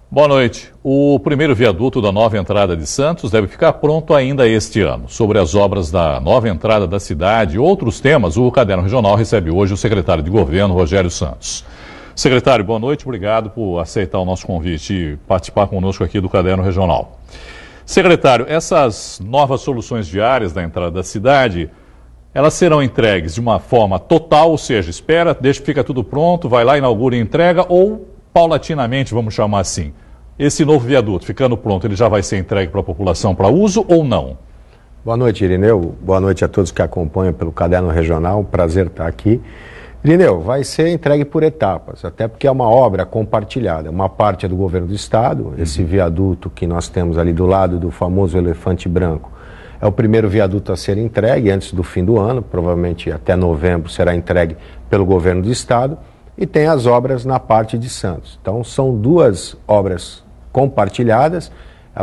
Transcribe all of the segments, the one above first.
Boa noite. O primeiro viaduto da nova entrada de Santos deve ficar pronto ainda este ano. Sobre as obras da nova entrada da cidade e outros temas, o Caderno Regional recebe hoje o secretário de Governo, Rogério Santos. Secretário, boa noite. Obrigado por aceitar o nosso convite e participar conosco aqui do Caderno Regional. Secretário, essas novas soluções viárias da entrada da cidade, elas serão entregues de uma forma total, ou seja, espera, deixa que fica tudo pronto, vai lá, inaugura e entrega, ou paulatinamente, vamos chamar assim, esse novo viaduto ficando pronto, ele já vai ser entregue para a população para uso ou não? Boa noite, Irineu. Boa noite a todos que acompanham pelo Caderno Regional. Um prazer estar aqui. Irineu, vai ser entregue por etapas, até porque é uma obra compartilhada. Uma parte é do governo do estado, esse viaduto que nós temos ali do lado do famoso Elefante Branco. É o primeiro viaduto a ser entregue antes do fim do ano, provavelmente até novembro será entregue pelo governo do estado. E tem as obras na parte de Santos. Então são duas obras compartilhadas,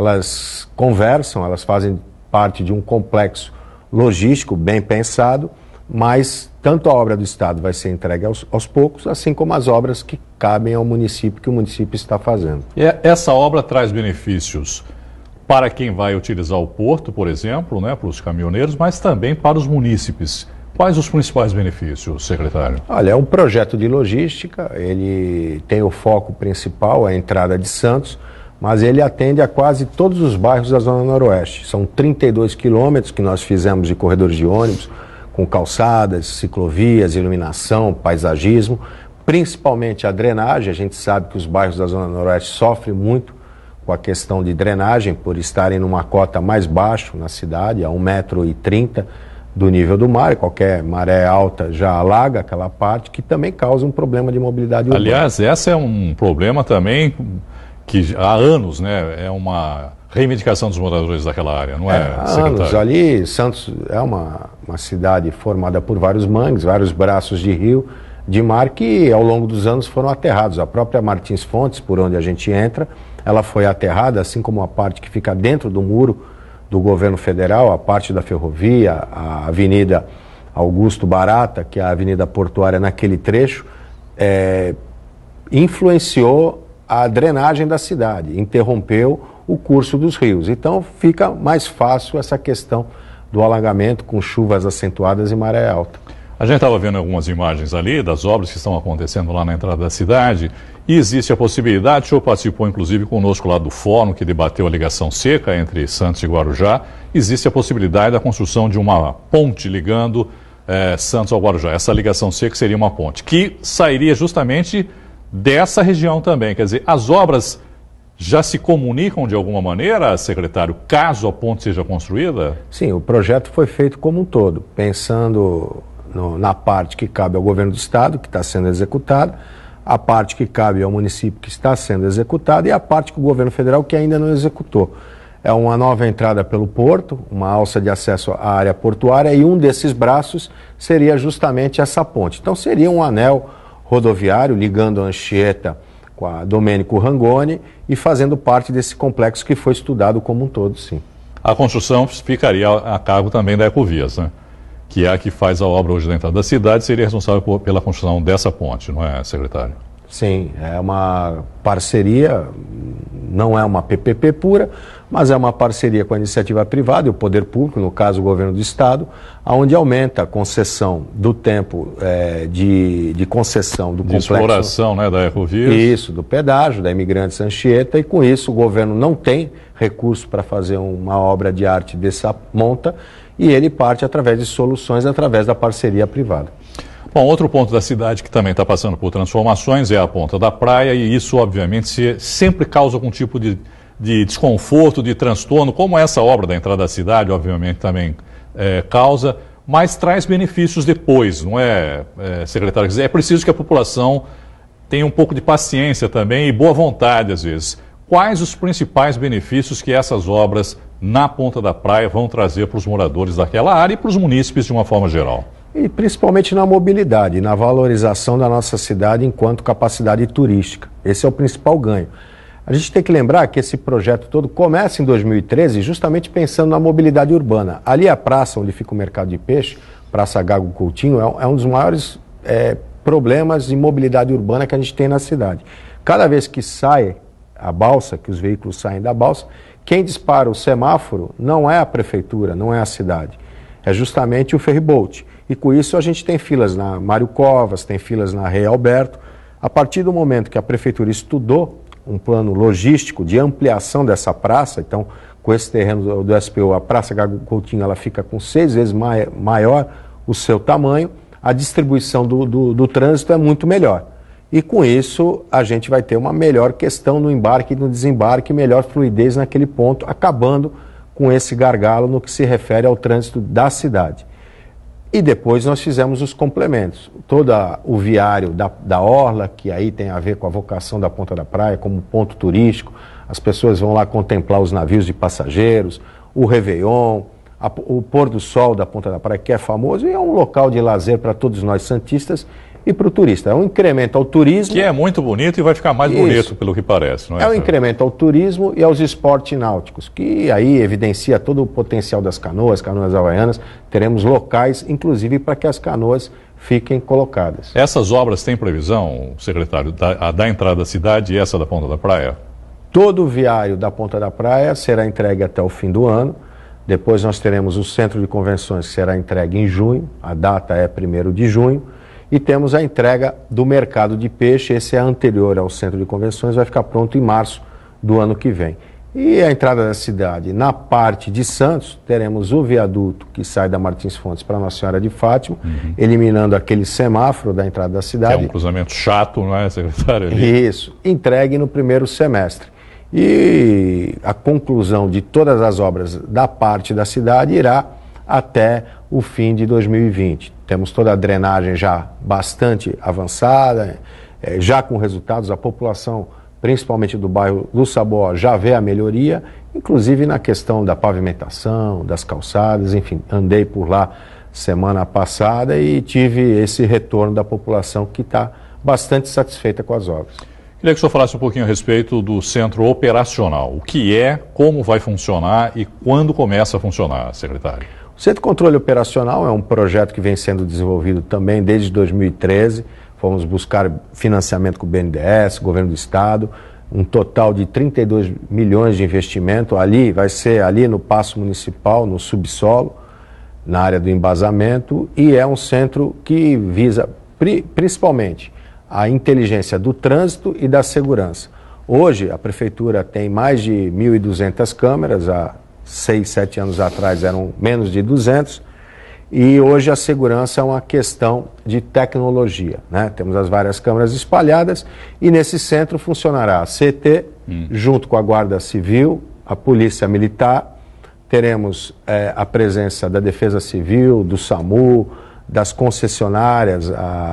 elas conversam, elas fazem parte de um complexo logístico bem pensado, mas tanto a obra do estado vai ser entregue aos poucos, assim como as obras que cabem ao município, que o município está fazendo. E essa obra traz benefícios para quem vai utilizar o porto, por exemplo, né, para os caminhoneiros, mas também para os munícipes. Quais os principais benefícios, secretário? Olha, é um projeto de logística, ele tem o foco principal, a entrada de Santos, mas ele atende a quase todos os bairros da Zona Noroeste. São 32 quilômetros que nós fizemos de corredores de ônibus, com calçadas, ciclovias, iluminação, paisagismo, principalmente a drenagem. A gente sabe que os bairros da Zona Noroeste sofrem muito com a questão de drenagem, por estarem numa cota mais baixo na cidade, a 1,30 m do nível do mar, e qualquer maré alta já alaga aquela parte, que também causa um problema de mobilidade urbana. Aliás, esse é um problema também que há anos, né, é uma reivindicação dos moradores daquela área, não é, secretário? Anos. Ali, Santos é uma cidade formada por vários mangues, vários braços de rio, de mar, que ao longo dos anos foram aterrados. A própria Martins Fontes, por onde a gente entra, ela foi aterrada, assim como a parte que fica dentro do muro do governo federal, a parte da ferrovia, a Avenida Augusto Barata, que é a avenida portuária naquele trecho, influenciou a drenagem da cidade, interrompeu o curso dos rios. Então fica mais fácil essa questão do alagamento com chuvas acentuadas e maré alta. A gente estava vendo algumas imagens ali das obras que estão acontecendo lá na entrada da cidade e existe a possibilidade, o senhor participou inclusive conosco lá do fórum que debateu a ligação seca entre Santos e Guarujá, existe a possibilidade da construção de uma ponte ligando Santos ao Guarujá. Essa ligação seca seria uma ponte que sairia justamente dessa região também. Quer dizer, as obras já se comunicam de alguma maneira, secretário, caso a ponte seja construída? Sim, o projeto foi feito como um todo, pensando na parte que cabe ao governo do estado, que está sendo executada, a parte que cabe ao município, que está sendo executada, e a parte que o governo federal, que ainda não executou. É uma nova entrada pelo porto, uma alça de acesso à área portuária, e um desses braços seria justamente essa ponte. Então seria um anel rodoviário ligando a Anchieta com a Domênico Rangoni e fazendo parte desse complexo que foi estudado como um todo, sim. A construção ficaria a cargo também da Ecovias, né? Que é a que faz a obra hoje da entrada da cidade, seria responsável pela construção dessa ponte, não é, secretário? Sim, é uma parceria, não é uma PPP pura, mas é uma parceria com a iniciativa privada e o poder público, no caso o governo do estado, onde aumenta a concessão do tempo de concessão do complexo. De exploração, né, da Ecovias. Isso, do pedágio, da Imigrantes Anchieta, e com isso o governo não tem recurso para fazer uma obra de arte dessa monta, e ele parte através de soluções, através da parceria privada. Bom, outro ponto da cidade que também está passando por transformações é a Ponta da Praia, e isso, obviamente, sempre causa algum tipo de desconforto, de transtorno, como essa obra da entrada da cidade, obviamente, também causa, mas traz benefícios depois, não é, secretário? É preciso que a população tenha um pouco de paciência também e boa vontade, às vezes. Quais os principais benefícios que essas obras na Ponta da Praia vão trazer para os moradores daquela área e para os munícipes de uma forma geral? E principalmente na mobilidade, na valorização da nossa cidade enquanto capacidade turística. Esse é o principal ganho. A gente tem que lembrar que esse projeto todo começa em 2013 justamente pensando na mobilidade urbana. Ali a praça onde fica o mercado de peixe, Praça Gago Coutinho, é um dos maiores problemas de mobilidade urbana que a gente tem na cidade. Cada vez que sai a balsa, que os veículos saem da balsa, quem dispara o semáforo não é a prefeitura, não é a cidade, é justamente o ferryboat. E com isso a gente tem filas na Mário Covas, tem filas na Rei Alberto. A partir do momento que a prefeitura estudou um plano logístico de ampliação dessa praça, então com esse terreno do SPO, a Praça Gago Coutinho, ela fica com 6 vezes maior o seu tamanho, a distribuição do trânsito é muito melhor. E com isso a gente vai ter uma melhor questão no embarque e no desembarque, melhor fluidez naquele ponto, acabando com esse gargalo no que se refere ao trânsito da cidade. E depois nós fizemos os complementos. Todo o viário da Orla, que aí tem a ver com a vocação da Ponta da Praia como ponto turístico, as pessoas vão lá contemplar os navios de passageiros, o Réveillon, o pôr do sol da Ponta da Praia, que é famoso, e é um local de lazer para todos nós santistas e para o turista. É um incremento ao turismo. Que é muito bonito e vai ficar mais bonito, pelo que parece, não é? É um incremento ao turismo e aos esportes náuticos, que aí evidencia todo o potencial das canoas havaianas. Teremos locais, inclusive, para que as canoas fiquem colocadas. Essas obras têm previsão, secretário, da entrada da cidade e essa da Ponta da Praia? Todo o viário da Ponta da Praia será entregue até o fim do ano. Depois nós teremos o centro de convenções, que será entregue em junho, a data é 1º de junho, e temos a entrega do mercado de peixe, esse é anterior ao centro de convenções, vai ficar pronto em março do ano que vem. E a entrada da cidade, na parte de Santos, teremos o viaduto que sai da Martins Fontes para Nossa Senhora de Fátima, eliminando aquele semáforo da entrada da cidade. É um cruzamento chato, não é, secretário? Ali? Isso, entregue no primeiro semestre. E a conclusão de todas as obras da parte da cidade irá até o fim de 2020. Temos toda a drenagem já bastante avançada, já com resultados. A população, principalmente do bairro do Saboá, já vê a melhoria, inclusive na questão da pavimentação, das calçadas, enfim, andei por lá semana passada e tive esse retorno da população que está bastante satisfeita com as obras. Queria que o senhor falasse um pouquinho a respeito do centro operacional. O que é, como vai funcionar e quando começa a funcionar, secretário? O Centro de Controle Operacional é um projeto que vem sendo desenvolvido também desde 2013. Fomos buscar financiamento com o BNDES, Governo do Estado, um total de 32 milhões de investimento. Ali vai ser ali no Paço Municipal, no subsolo, na área do embasamento, e é um centro que visa principalmente a inteligência do trânsito e da segurança. Hoje, a Prefeitura tem mais de 1.200 câmeras, há 6, 7 anos atrás eram menos de 200, e hoje a segurança é uma questão de tecnologia, né? Temos as várias câmeras espalhadas e nesse centro funcionará a CT, junto com a Guarda Civil, a Polícia Militar, teremos a presença da Defesa Civil, do SAMU, das concessionárias,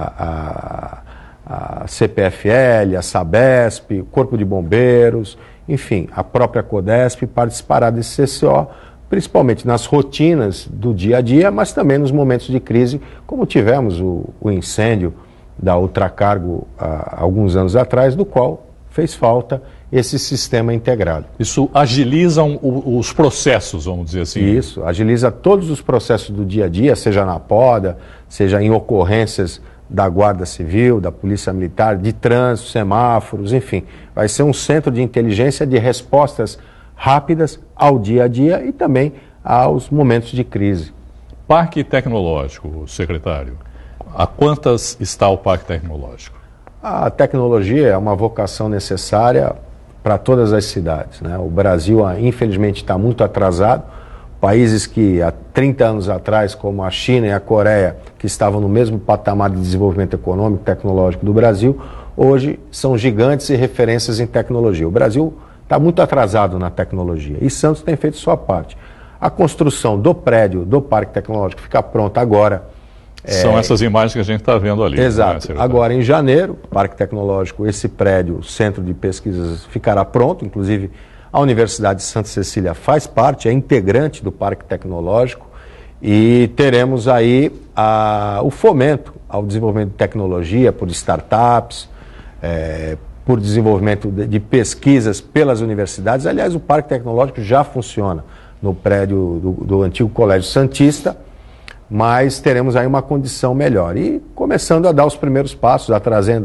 a CPFL, a Sabesp, o Corpo de Bombeiros, enfim, a própria Codesp participará desse CCO, principalmente nas rotinas do dia a dia, mas também nos momentos de crise, como tivemos o incêndio da Ultracargo há alguns anos atrás, do qual fez falta esse sistema integrado. Isso agiliza os processos, vamos dizer assim? Isso, agiliza todos os processos do dia a dia, seja na poda, seja em ocorrências da Guarda Civil, da Polícia Militar, de trânsito, semáforos, enfim. Vai ser um centro de inteligência de respostas rápidas ao dia a dia e também aos momentos de crise. Parque tecnológico, secretário. A quantas está o parque tecnológico? A tecnologia é uma vocação necessária para todas as cidades, né? O Brasil, infelizmente, está muito atrasado. Países que há 30 anos atrás, como a China e a Coreia, que estavam no mesmo patamar de desenvolvimento econômico e tecnológico do Brasil, hoje são gigantes e referências em tecnologia. O Brasil está muito atrasado na tecnologia e Santos tem feito sua parte. A construção do prédio do Parque Tecnológico fica pronta agora. São essas imagens que a gente está vendo ali. Exato. Né, agora, em janeiro, Parque Tecnológico, esse prédio, Centro de Pesquisas, ficará pronto. Inclusive, a Universidade de Santa Cecília faz parte, é integrante do Parque Tecnológico. E teremos aí o fomento ao desenvolvimento de tecnologia por startups, por desenvolvimento de pesquisas pelas universidades. Aliás, o Parque Tecnológico já funciona no prédio do antigo Colégio Santista, mas teremos aí uma condição melhor. E começando a dar os primeiros passos, trazendo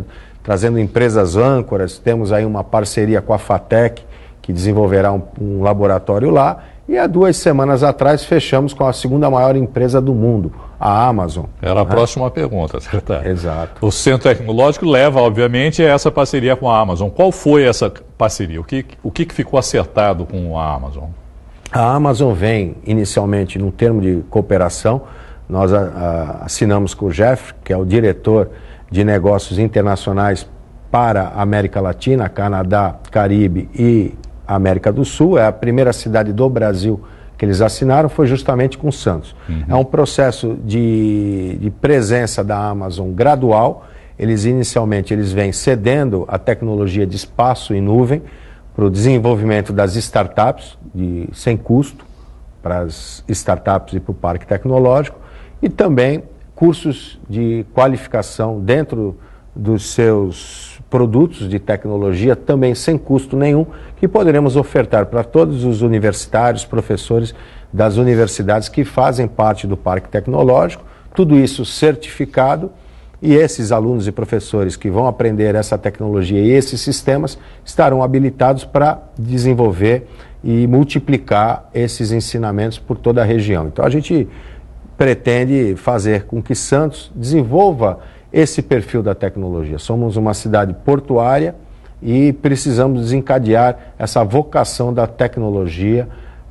trazendo empresas âncoras. Temos aí uma parceria com a FATEC, que desenvolverá um laboratório lá. E há 2 semanas atrás fechamos com a segunda maior empresa do mundo, a Amazon. Era a próxima pergunta, secretário. Exato. O Centro Tecnológico leva, obviamente, a essa parceria com a Amazon. Qual foi essa parceria? O que ficou acertado com a Amazon? A Amazon vem inicialmente num termo de cooperação. Nós assinamos com o Jeff, que é o diretor de negócios internacionais para a América Latina, Canadá, Caribe e América do Sul. É a primeira cidade do Brasil que eles assinaram, foi justamente com Santos. É um processo de presença da Amazon gradual. Inicialmente eles vêm cedendo a tecnologia de espaço e nuvem para o desenvolvimento das startups sem custo para as startups e para o parque tecnológico, e também cursos de qualificação dentro dos seus produtos de tecnologia, também sem custo nenhum, que poderemos ofertar para todos os universitários, professores das universidades que fazem parte do parque tecnológico, tudo isso certificado, e esses alunos e professores que vão aprender essa tecnologia e esses sistemas estarão habilitados para desenvolver e multiplicar esses ensinamentos por toda a região. Então a gente pretende fazer com que Santos desenvolva esse perfil da tecnologia. Somos uma cidade portuária e precisamos desencadear essa vocação da tecnologia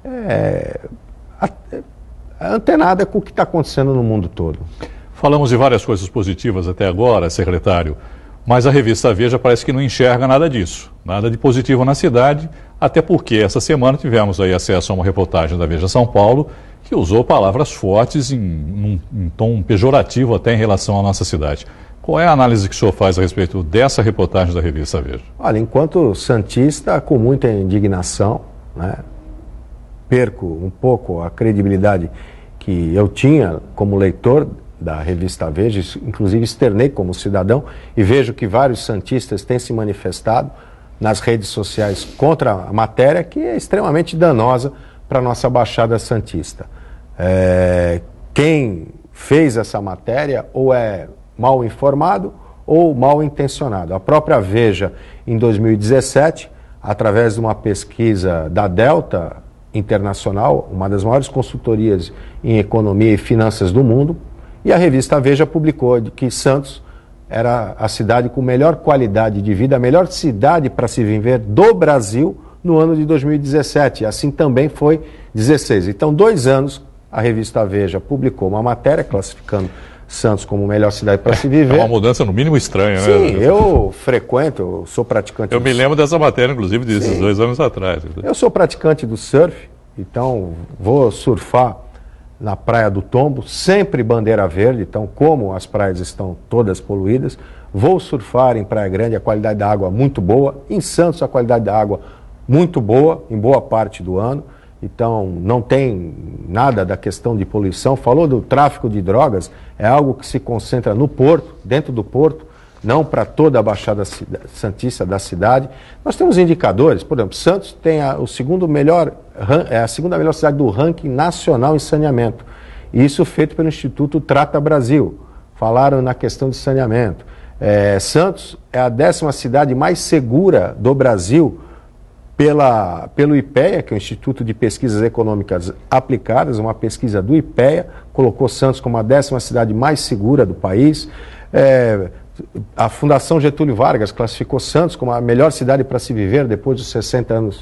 antenada com o que está acontecendo no mundo todo. Falamos de várias coisas positivas até agora, secretário, mas a revista Veja parece que não enxerga nada disso, nada de positivo na cidade, até porque essa semana tivemos aí acesso a uma reportagem da Veja São Paulo que usou palavras fortes em tom pejorativo até em relação à nossa cidade. Qual é a análise que o senhor faz a respeito dessa reportagem da revista Veja? Olha, enquanto santista, com muita indignação, né, perco um pouco a credibilidade que eu tinha como leitor da revista Veja, inclusive externei como cidadão, e vejo que vários santistas têm se manifestado nas redes sociais contra a matéria, que é extremamente danosa para a nossa Baixada Santista. Quem fez essa matéria ou é mal informado ou mal intencionado. A própria Veja, em 2017, através de uma pesquisa da Delta Internacional, uma das maiores consultorias em economia e finanças do mundo, e a revista Veja publicou que Santos era a cidade com melhor qualidade de vida, a melhor cidade para se viver do Brasil no ano de 2017. Assim também foi 16. Então, 2 anos, a revista Veja publicou uma matéria classificando Santos como a melhor cidade para se viver. É uma mudança no mínimo estranha, Sim, né? Sim, eu frequento, eu sou praticante... Eu me lembro dessa matéria, inclusive, desses 2 anos atrás. Eu sou praticante do surf, então vou surfar na Praia do Tombo, sempre bandeira verde, então como as praias estão todas poluídas, vou surfar em Praia Grande, a qualidade da água muito boa, em Santos a qualidade da água muito boa, em boa parte do ano, então não tem nada da questão de poluição. Falou do tráfico de drogas, é algo que se concentra no porto, dentro do porto, não para toda a Baixada Santista da cidade. Nós temos indicadores, por exemplo, Santos tem a segunda melhor cidade do ranking nacional em saneamento. Isso feito pelo Instituto Trata Brasil. Falaram na questão de saneamento. Santos é a 10ª cidade mais segura do Brasil pelo IPEA, que é o Instituto de Pesquisas Econômicas Aplicadas, uma pesquisa do IPEA, colocou Santos como a 10ª cidade mais segura do país. A Fundação Getúlio Vargas classificou Santos como a melhor cidade para se viver depois dos 60 anos.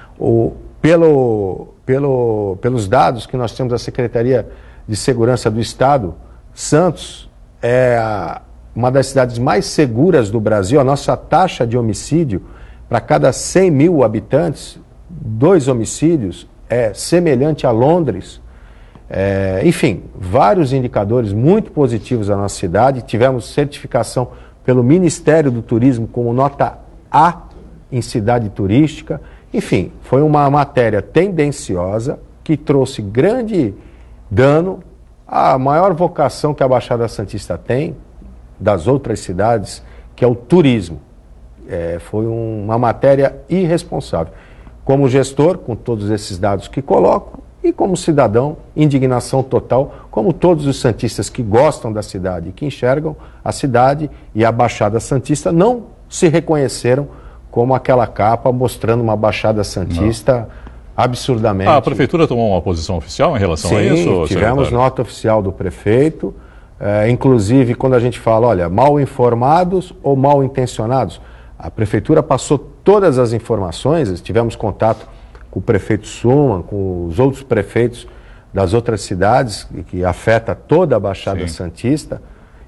Pelos dados que nós temos da Secretaria de Segurança do Estado, Santos é uma das cidades mais seguras do Brasil. A nossa taxa de homicídio, para cada 100 mil habitantes, 2 homicídios, é semelhante a Londres. Enfim, vários indicadores muito positivos da nossa cidade. Tivemos certificação pelo Ministério do Turismo como nota A em cidade turística. Enfim, foi uma matéria tendenciosa que trouxe grande dano à maior vocação que a Baixada Santista tem das outras cidades, que é o turismo. Foi uma matéria irresponsável. Como gestor, com todos esses dados que coloco, E como cidadão, indignação total, como todos os santistas que gostam da cidade e que enxergam a cidade e a Baixada Santista não se reconheceram como aquela capa mostrando uma Baixada Santista absurdamente... A Prefeitura tomou uma posição oficial em relação a isso? Sim, tivemos nota oficial do prefeito, inclusive quando a gente fala, olha, mal informados ou mal intencionados, a Prefeitura passou todas as informações, tivemos contato com o prefeito Suman, com os outros prefeitos das outras cidades, que afeta toda a Baixada Santista,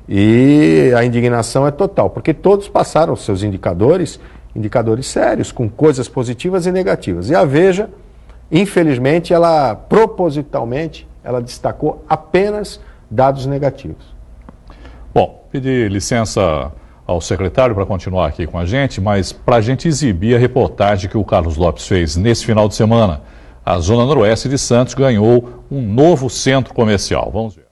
e a indignação é total, porque todos passaram seus indicadores sérios, com coisas positivas e negativas. E a Veja, infelizmente, ela propositalmente, ela destacou apenas dados negativos. Bom, pedir licença ao secretário para continuar aqui com a gente, mas para a gente exibir a reportagem que o Carlos Lopes fez nesse final de semana. A Zona Noroeste de Santos ganhou um novo centro comercial. Vamos ver.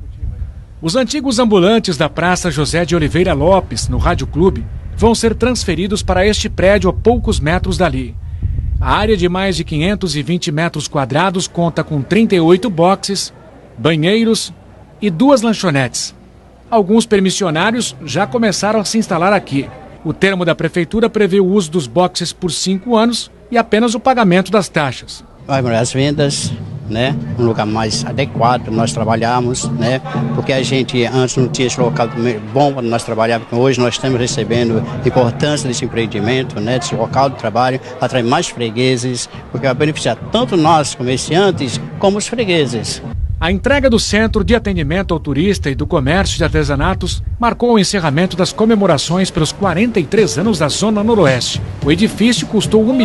Os antigos ambulantes da Praça José de Oliveira Lopes, no Rádio Clube, vão ser transferidos para este prédio a poucos metros dali. A área de mais de 520 metros quadrados conta com 38 boxes, banheiros e 2 lanchonetes. Alguns permissionários já começaram a se instalar aqui. O termo da Prefeitura prevê o uso dos boxes por 5 anos e apenas o pagamento das taxas. Vai melhorar as vendas, né? Um lugar mais adequado para nós trabalharmos, né? Porque a gente antes não tinha esse local bom para nós trabalhar, porque hoje nós estamos recebendo a importância desse empreendimento, né? Desse local de trabalho, atrai mais fregueses, porque vai beneficiar tanto nós, comerciantes, como os fregueses. A entrega do Centro de Atendimento ao Turista e do Comércio de Artesanatos marcou o encerramento das comemorações pelos 43 anos da Zona Noroeste. O edifício custou R$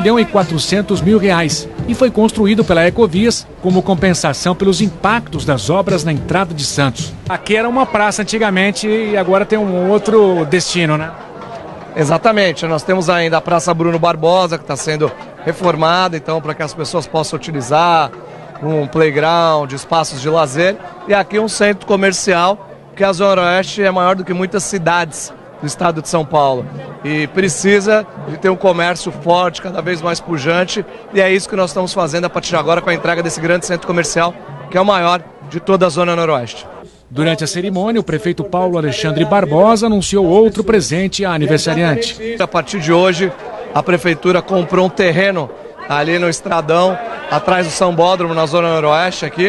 1.400.000 e foi construído pela Ecovias como compensação pelos impactos das obras na entrada de Santos. Aqui era uma praça antigamente e agora tem um outro destino, né? Exatamente, nós temos ainda a Praça Bruno Barbosa, que está sendo reformada, então, para que as pessoas possam utilizar um playground, espaços de lazer, e aqui um centro comercial, que a Zona Oeste é maior do que muitas cidades do estado de São Paulo e precisa de ter um comércio forte, cada vez mais pujante, e é isso que nós estamos fazendo a partir de agora com a entrega desse grande centro comercial, que é o maior de toda a Zona Noroeste. Durante a cerimônia, o prefeito Paulo Alexandre Barbosa anunciou outro presente à aniversariante. A partir de hoje, a Prefeitura comprou um terreno ali no Estradão, atrás do Sambódromo, na Zona Noroeste aqui.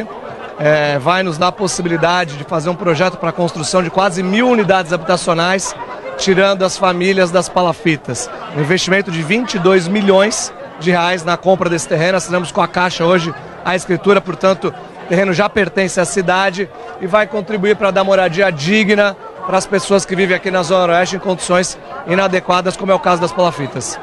Vai nos dar a possibilidade de fazer um projeto para a construção de quase 1.000 unidades habitacionais, tirando as famílias das palafitas. Um investimento de R$22 milhões na compra desse terreno. Assinamos com a Caixa hoje a escritura, portanto, o terreno já pertence à cidade e vai contribuir para dar moradia digna para as pessoas que vivem aqui na Zona Noroeste em condições inadequadas, como é o caso das palafitas.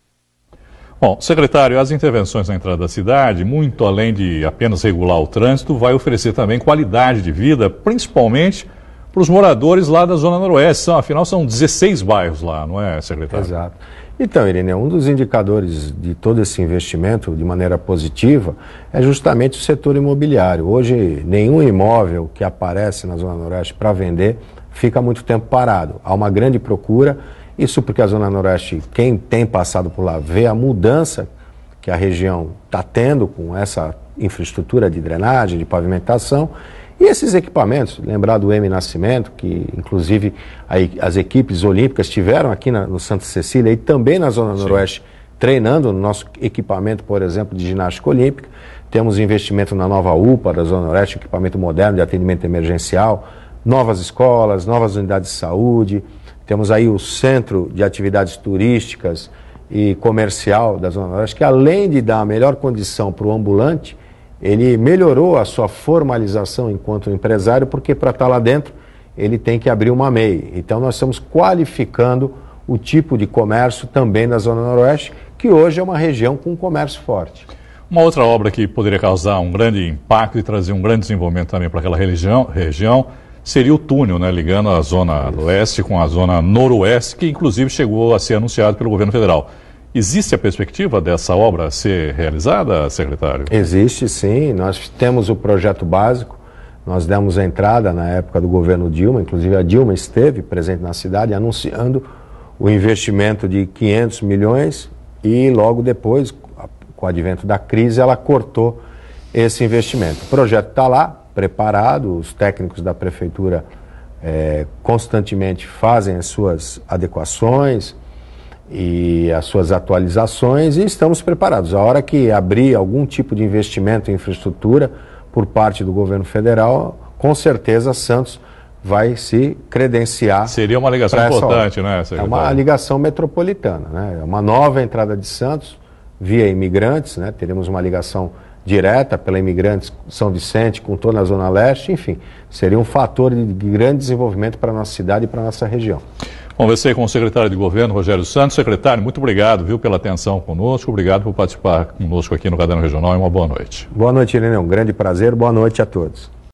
Bom, secretário, as intervenções na entrada da cidade, muito além de apenas regular o trânsito, vai oferecer também qualidade de vida, principalmente para os moradores lá da Zona Noroeste. Afinal, são 16 bairros lá, não é, secretário? Exato. Então, Irineu, um dos indicadores de todo esse investimento, de maneira positiva, é justamente o setor imobiliário. Hoje, nenhum imóvel que aparece na Zona Noroeste para vender fica muito tempo parado. Há uma grande procura. Isso porque a Zona Noroeste, quem tem passado por lá, vê a mudança que a região está tendo com essa infraestrutura de drenagem, de pavimentação. E esses equipamentos, lembrar do M Nascimento, que inclusive as equipes olímpicas estiveram aqui no Santa Cecília e também na Zona Noroeste, treinando no nosso equipamento, por exemplo, de ginástica olímpica. Temos investimento na nova UPA da Zona Noroeste, equipamento moderno de atendimento emergencial, novas escolas, novas unidades de saúde. Temos aí o Centro de Atividades Turísticas e Comercial da Zona Noroeste, que além de dar a melhor condição para o ambulante, ele melhorou a sua formalização enquanto empresário, porque para estar lá dentro ele tem que abrir uma MEI. Então nós estamos qualificando o tipo de comércio também da Zona Noroeste, que hoje é uma região com comércio forte. Uma outra obra que poderia causar um grande impacto e trazer um grande desenvolvimento também para aquela região seria o túnel, né, ligando a Zona Oeste com a Zona Noroeste, que inclusive chegou a ser anunciado pelo governo federal. Existe a perspectiva dessa obra ser realizada, secretário? Existe, sim. Nós temos o projeto básico, nós demos a entrada na época do governo Dilma, inclusive a Dilma esteve presente na cidade anunciando o investimento de 500 milhões e logo depois, com o advento da crise, ela cortou esse investimento. O projeto está lá, preparado, os técnicos da Prefeitura constantemente fazem as suas adequações e as suas atualizações e estamos preparados. A hora que abrir algum tipo de investimento em infraestrutura por parte do governo federal, com certeza Santos vai se credenciar. Seria uma ligação importante, né, secretário? É uma ligação metropolitana, né? É uma nova entrada de Santos via Imigrantes, né? Teremos uma ligação direta pela Imigrantes São Vicente com toda a Zona Leste, enfim, seria um fator de grande desenvolvimento para a nossa cidade e para a nossa região. Conversei com o secretário de Governo, Rogério Santos. Secretário, muito obrigado, viu, pela atenção conosco, obrigado por participar conosco aqui no Caderno Regional e uma boa noite. Boa noite, Irineu, um grande prazer, boa noite a todos.